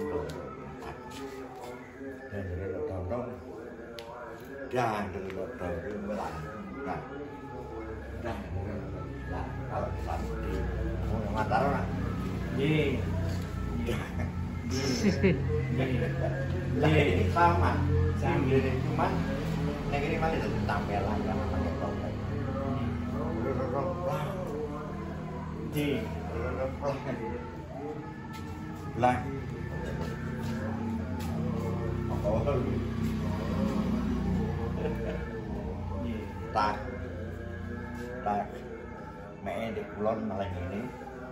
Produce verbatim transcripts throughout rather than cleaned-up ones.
Dan tonton dan tonton lah lah dan lah kalau sampai mau Mataram lah ye ye sama sambil cuman yang ini malah jadi tampilan yang pakai topeng ye lah oh tak tak mẹ di kulon malah ini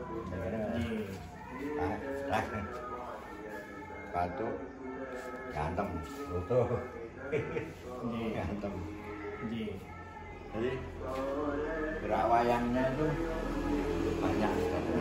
tak tak batu gantem betul gantem jadi gerak wayangnya itu banyak sekali.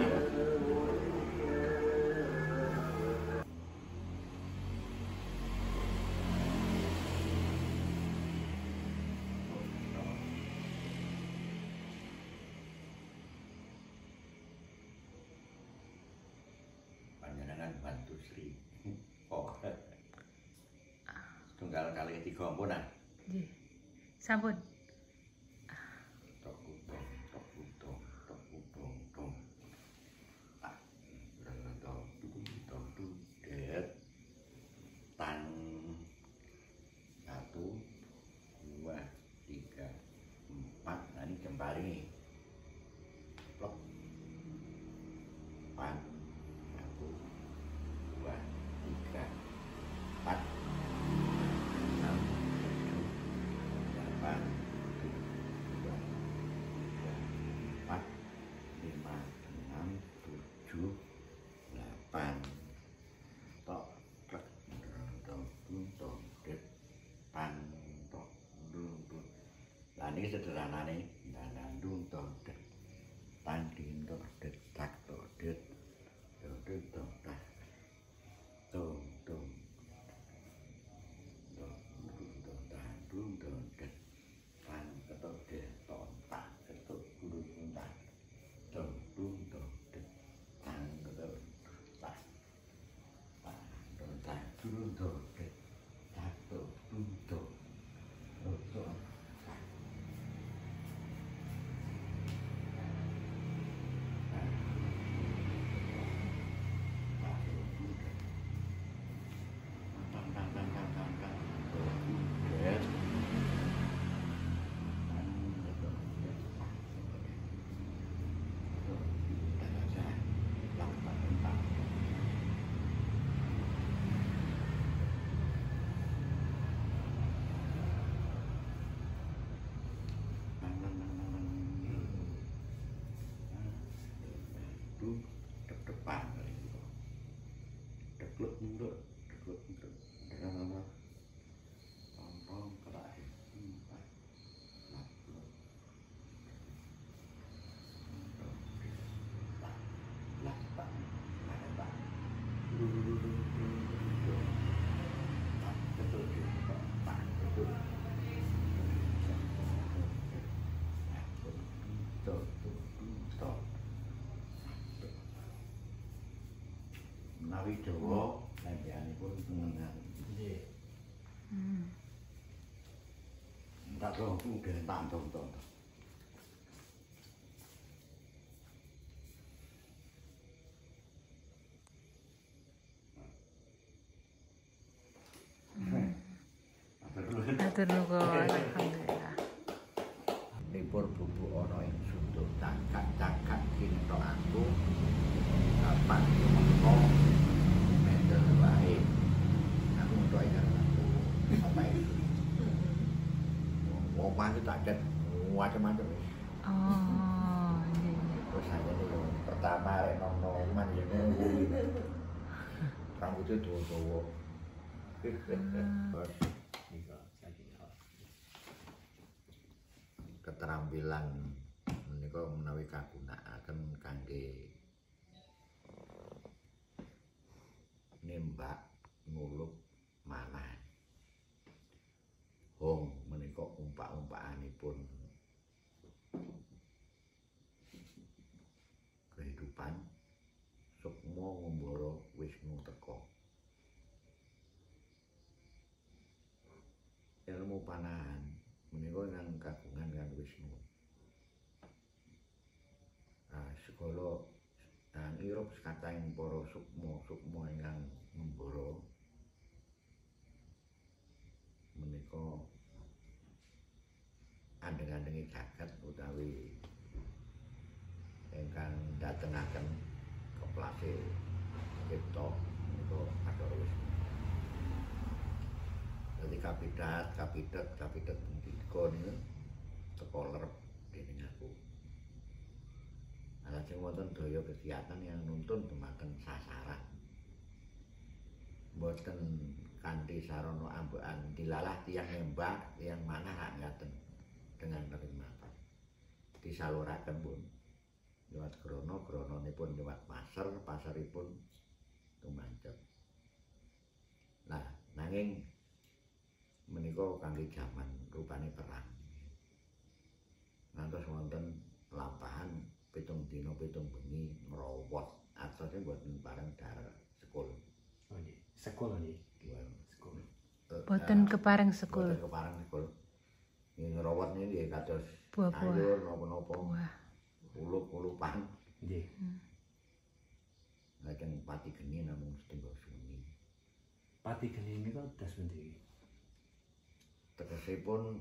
Bantu Sri oh tunggal kali tiga ampunan nggih sampun tok utong tok utong tok utong tong tak tok tok dudet tan satu dua tiga empat nah ini kembali plok empat empat enam tujuh delapan dua empat lima enam tujuh delapan tok tok tok tok depan tok dulu lah ini sederhana nih dandung tok tanding tok detak tok det tok tok tak tok tok Dung dung đất pan ketok de ton tak ketok guru tak dung dung dung đất pan ketok tak pan dung tak dung dung đất tak dung dung dung dung dung depan dekluk nduk dekluk nduk derana tong kerai empat lah tak ada tak dulu dulu tak betul tak betul betul betul menawi Jawa lembahanipun pengenal nggih. Hmm. Tak roh udah tak tonton. Atur nuwun alhamdulillah. Libur bubuk ana ing sunduk cakak-cakak kinto aku kapan mengko mendel wae aku untuk aja aku apa itu omah itu tak ada macam-macam oh iya terus saya itu pertama rek nono man ya rambutnya tua-tua keterampilan menika menawi kagunakaken kangge nembak nguluk manah. Hong menika umpak-umpakanipun kehidupan sukma ngumbara Wisnu teka. ilmu panahan menika ingkang kagungan kan Wisnu. Nah, segala dan irup sekatahing para sukma-sukma ingkang ngembara menika andheng-andhengi jagat utawi ingkang datengaken keplase cipta menika Bathara Wisnu. Dadi kapidat, kapidet, kapidet tiga niku teka lerep dening aku. Lajeng wonten daya kegiatan yang nuntun dumateng sasaran. Mboten kanthi sarana ambekan dilalah tiyang nembak, tiyang manah hak ngaten dengan nerima. Disaluraken pun liwat grana, grananipun liwat pasar, pasaripun tumancep. Nah, nanging menika kangge jaman rupane perang. Ngantos wonten lampahan pitung dina pitung bengi ngrawat aksesé mboten pareng dar sekul. Oh nggih, sekul nggih. Sekul. Boten kepareng sekul. Boten kepareng sekul. Nggih ngrawat niki nggih kados Buah-buah. sayur napa-napa. Wah. Ulup-ulupan. Nggih. Lajeng pati geni namung setunggal suni. Pati geni niku das pundi? Tegesipun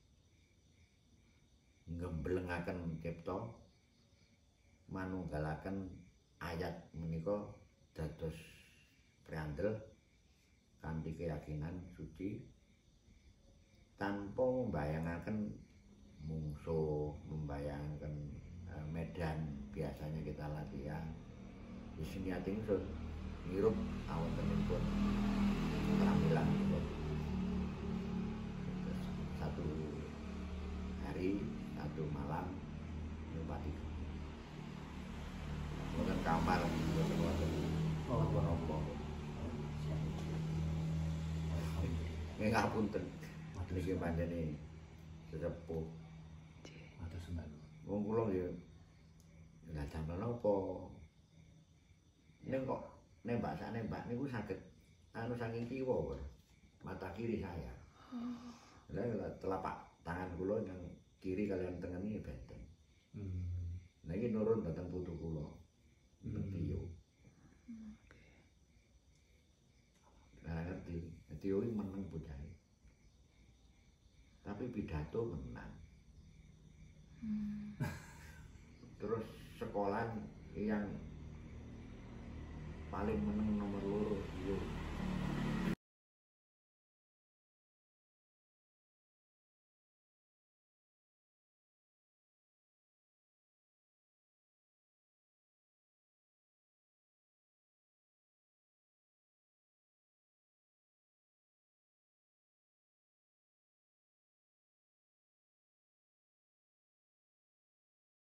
ngemblengaken cipta manunggalaken ayat menika dados priandel kanthi keyakinan suci tanpa membayangaken mungsuh, membayangkan uh, medan biasanya kita latihan. Di sini ingsun ngirup awontenipun keterampilan pun satu hari satu malam nyupati wonten kamar wonten wonten apa-apa. Nggih ngapunten niki panjenengan sesepuh. Matur sembah. Wong kula ya lah damel napa? Ning kok nembak sak nembak niku saged anu saking kiwa mata kiri saya. Lah telapak tangan kula yang kiri kalian tengen iki benten. Hmm. Nah iki nurun dhateng putu kula. Tio. Nah ngerti, Tio iki meneng bocah. Tapi pidato menang. Terus sekolah yang paling meneng nomor loro